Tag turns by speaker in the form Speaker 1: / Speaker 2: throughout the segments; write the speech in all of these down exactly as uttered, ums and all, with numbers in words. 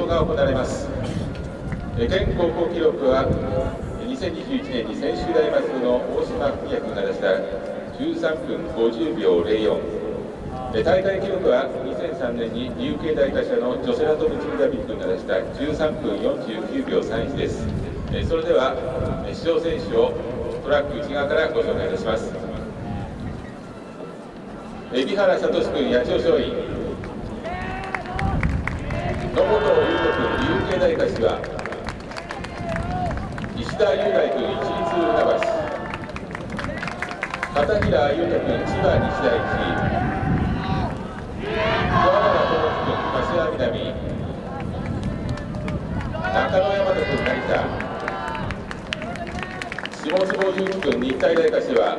Speaker 1: 勝が行われます。県高校記録はにせんにじゅういちねんに専修大松戸の大島文也君が出したじゅうさんぷんごじゅうびょうぜろよん、大会記録はにせんさんねんに琉球大会社のジョセラトムチムダビッ君が出したじゅうさんぷんよんじゅうきゅうびょうさんいちです。それでは出場選手をトラック内側からご紹介いたします。海老原聡君、八千代松陰。野本優斗君、琉球大柏。石田雄大君、市立船橋。片平裕太君、千葉日大一。桑原智樹君、柏南。中野大和君、成田。下坪純喜君、日体大柏。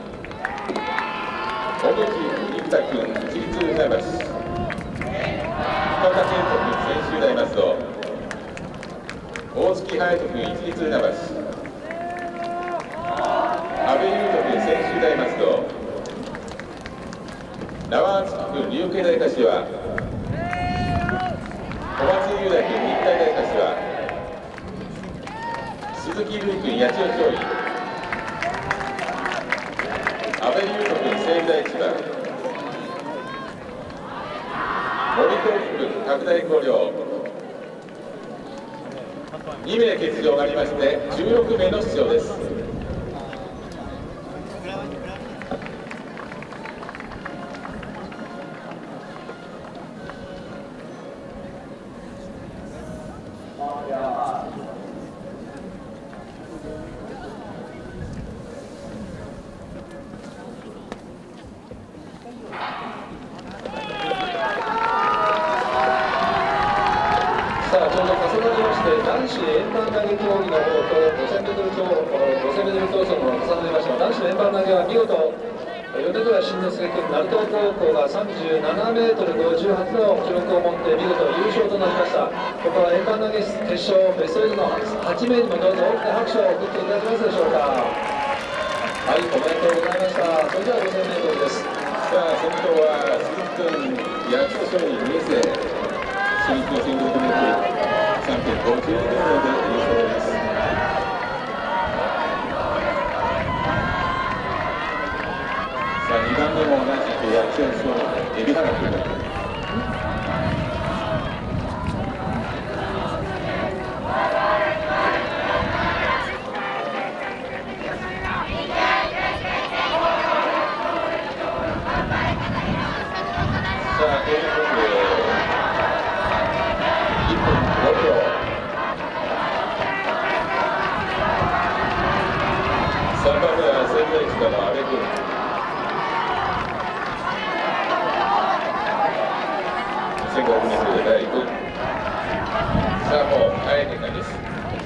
Speaker 1: 小口生田君、市立船橋。深田健人君、専修大松戸。大月隼人君、市立船橋。阿部優斗君、専修大松戸。名和敦君、琉球大柏。小松雄大君、日体大柏。鈴木瑠衣君、八千代松陰。阿部優斗君、西武大千葉。森光輝君、拡大広陵。にめい欠場がありましてじゅうろくめいの出場です。
Speaker 2: 男子円盤投げ競技の方と ごせんメートル ごせんメートル競争の重ねました男子の円盤投げは見事米倉慎之介君、鳴門高校がさんじゅうななメートルごじゅうはちの記録を持って見事優勝となりました。ここは円盤投げ決勝ベストはちのはちめいにもどうぞ大きな拍手を送っていただけますでしょうか。はい、おめでとうございました。それでは ごせんメートル です。
Speaker 1: さあ、先頭は鈴木君、八千代松陰にねん生、新日のせんごひゃくメートルさんぷんごじゅうにびょうで優勝です。さあ、にばんめも同じく八千代松陰、海老原君。さあ、ということでいっぷんごびょう。さんばんめは仙台市からの阿部君。せんごひゃくメートルでだいごい。さあ、もう早い展開です。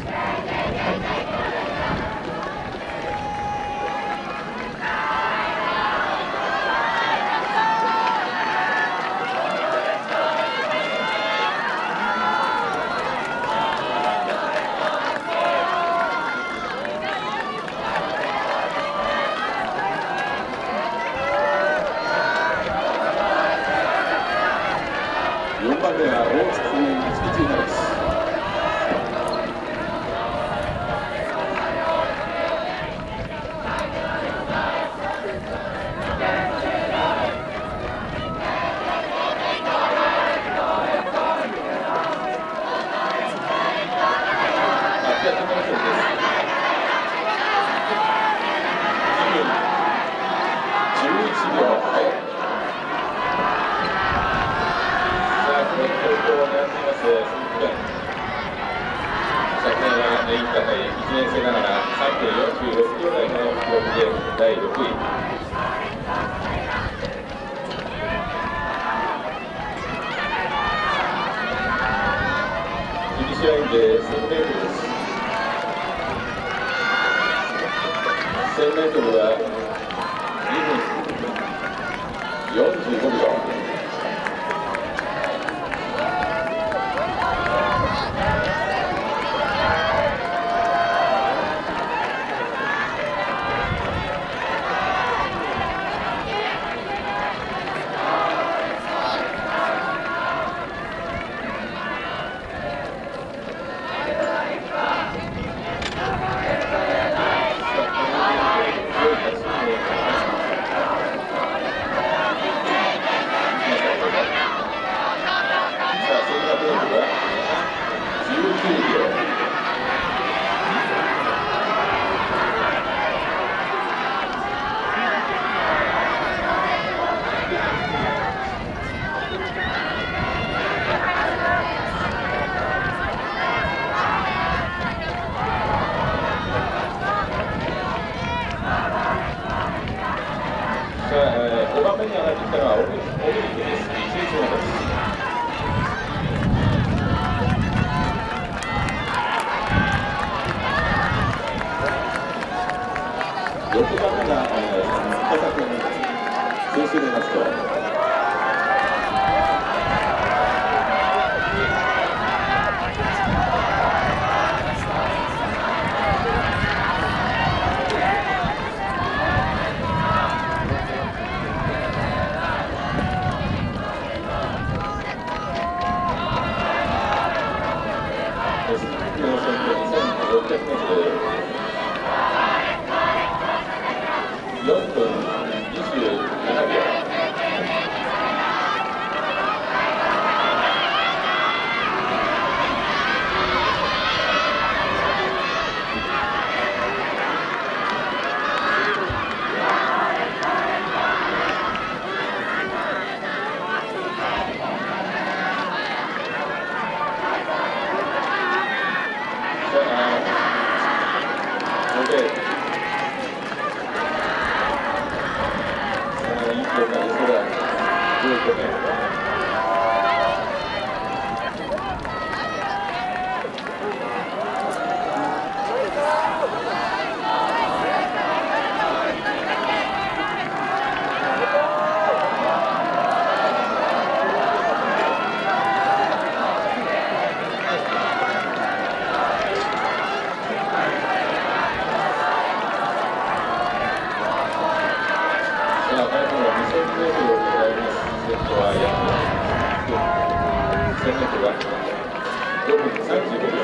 Speaker 1: よんばんめは大津君、市立船橋。昨年はインターハイいちねん生ながらさんぷんよんじゅうろくびょう台の記録でだいろくい。フィニッシュラインでせんメートルです。せんメートルはにふんよんじゅうごびょう。 で、そのいい評価ですから、どういうことね。ろくふんさんじゅうごびょう。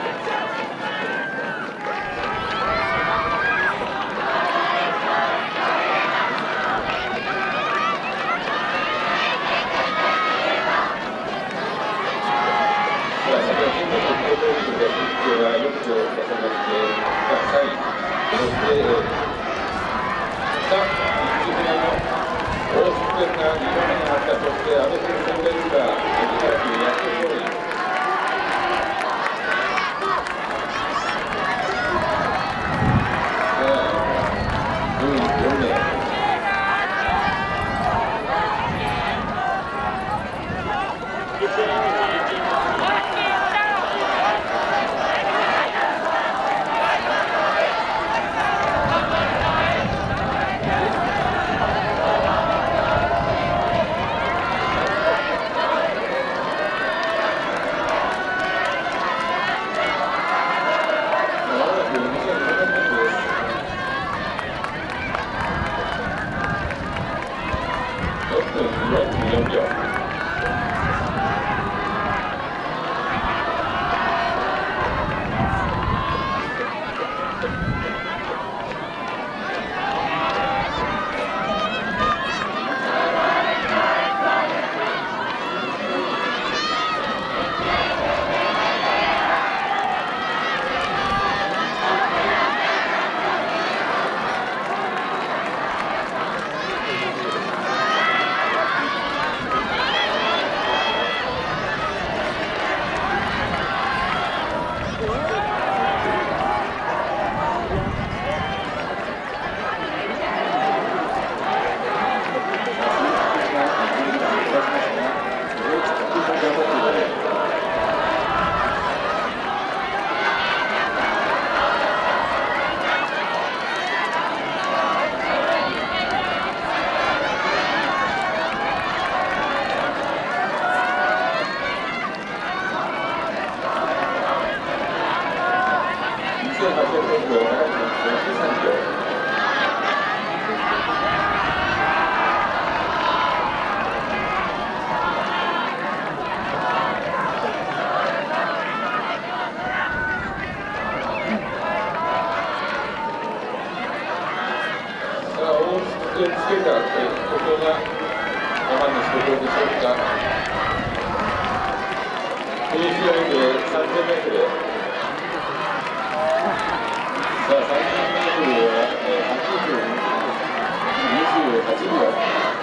Speaker 1: つけた、ここが山の仕事でしょうか。フィニッシュラインでさんぜんメートル。さあ、さんぜんメートルははちふんにじゅうはちびょう。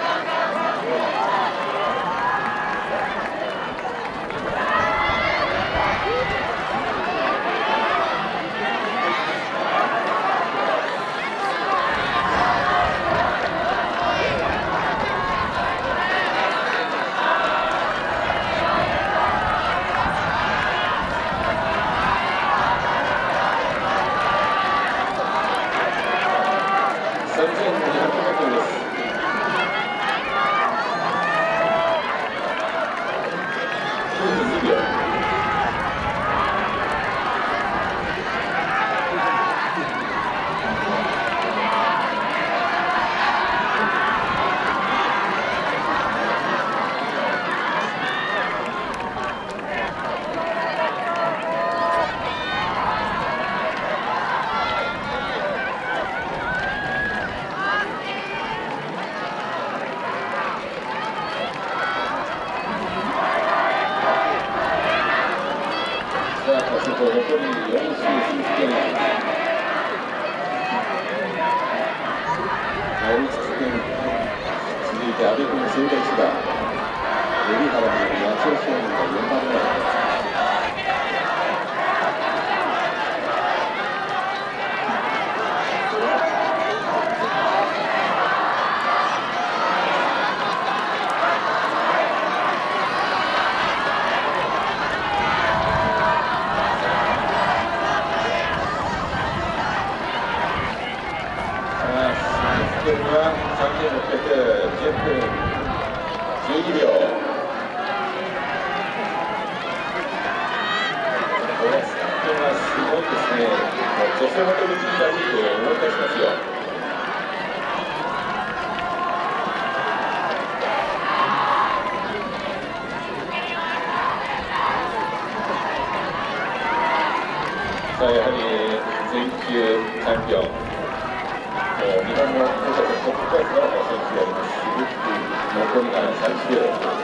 Speaker 1: 残りよん周続け続いて阿部君、西大千葉、海老原君、八千代松陰がよんばんめ。 女性の飛び地について思い出しますよ。さあ、やはり全球チャンピオン、日本のトップクラスの選手であります。残りがさん周。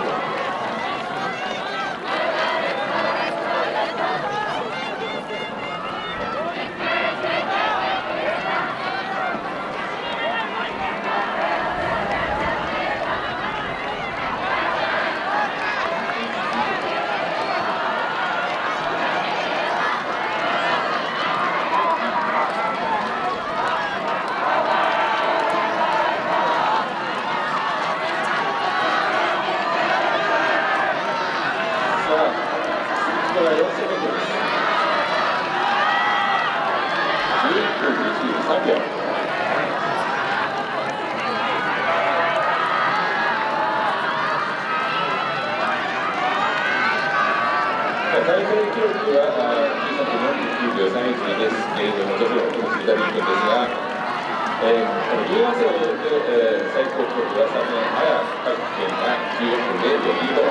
Speaker 1: 大会記録はにひゃくよんじゅうきゅうびょうさんいちです。えー、もちろんこのスピーダーリンクですが、えー、に合わせを入れて、えー、最高記録はさんねん早各県がじゅうよんぷんぜろびょうリード。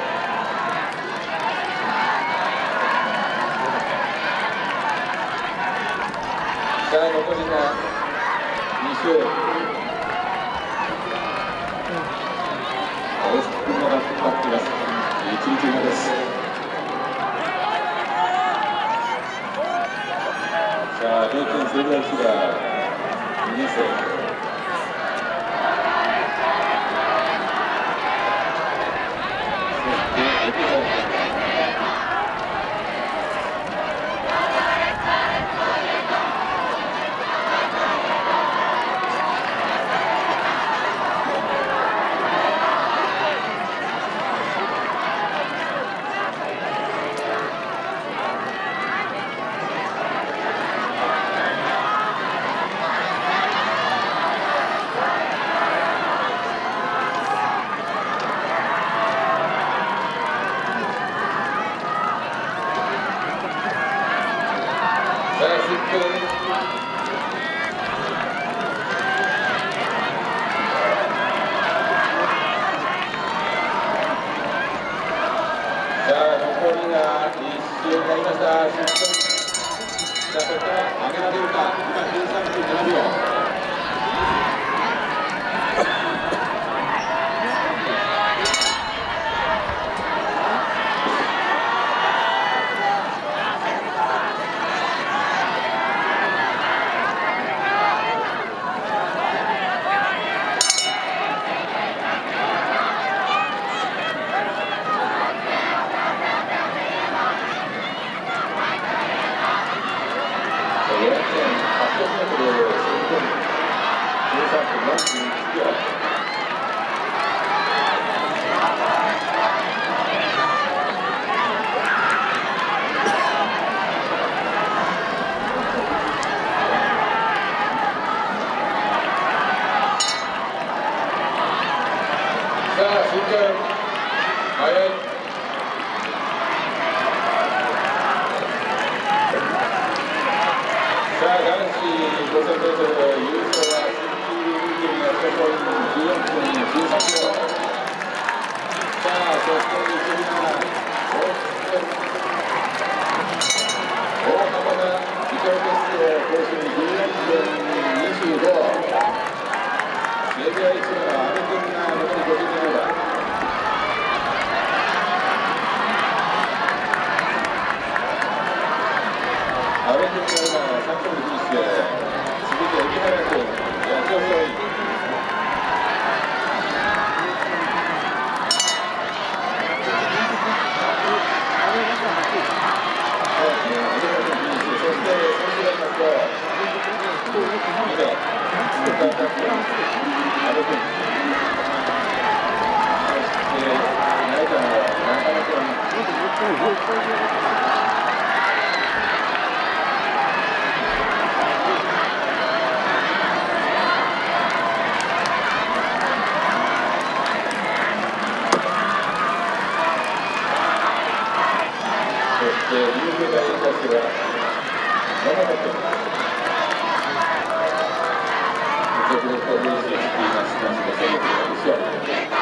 Speaker 1: さあ、残りがに周。大崎君が引っ張っています。いちいちめです。さあ、れいてんゼロいちがにねん生。残りがいち周になりました。さあ、ここから上げられるか。今じゅうさんぷんななびょう。 続々とフィニッシュしています男子ごせんメートル決勝。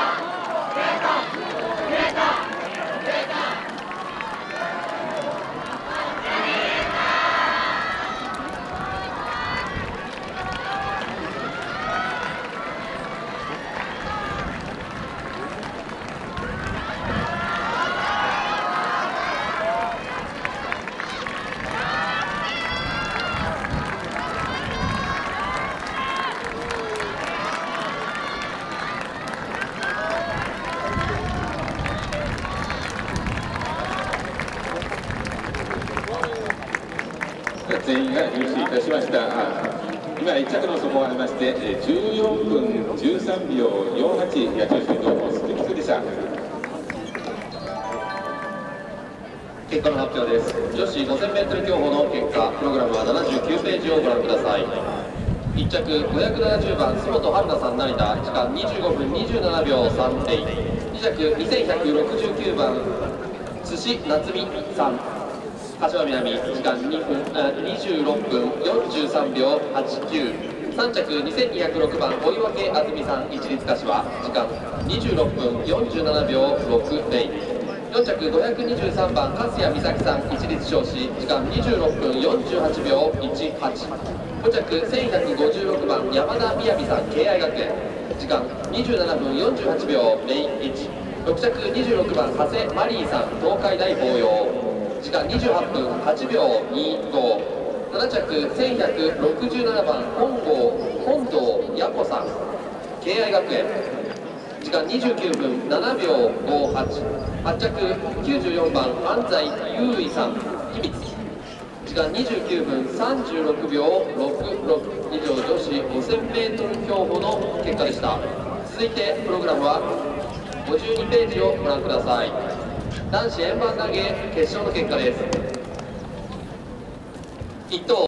Speaker 1: 全員が入手いたしました。今いっ着の速報がありましてじゅうよんぷんじゅうさんびょうよんはち野球指導の鈴木通でした。
Speaker 3: 結果の発表です。女子 ごせんメートル 競歩の結果、プログラムはななじゅうきゅうページをご覧ください。いっ着ごひゃくななじゅうばん洲本春菜さん成田、時間にじゅうごふんにじゅうななびょうさんゼロ。に着にせんひゃくろくじゅうきゅうばん寿司夏美さん、柏南、時間にふんにじゅうろっぷんよんじゅうさんびょうはちきゅう。さん着にせんにひゃくろくばん追分あずみさん一律柏、時間にじゅうろっぷんよんじゅうななびょうろくゼロ。よん着ごひゃくにじゅうさんばん粕谷美咲さん一律少子、時間にじゅうろっぷんよんじゅうはちびょういちはち。ご着せんひゃくごじゅうろくばん山田雅さん敬愛学園、時間にじゅうななふんよんじゅうはちびょうゼロいち。ろく着にじゅうろくばん長谷マリーさん東海大紅葉、時間にじゅうはっぷんはちびょうにご。なな着せんひゃくろくじゅうななばん本郷本堂やこさん敬愛学園、時間にじゅうきゅうふんななびょうごはち。はち着きゅうじゅうよんばん安西優衣さん秘密、時間にじゅうきゅうふんさんじゅうろくびょうろくろく。以上女子 ごせんメートル 競歩の結果でした。続いてプログラムはごじゅうにページをご覧ください。男子円盤投げ決勝の結果です。一等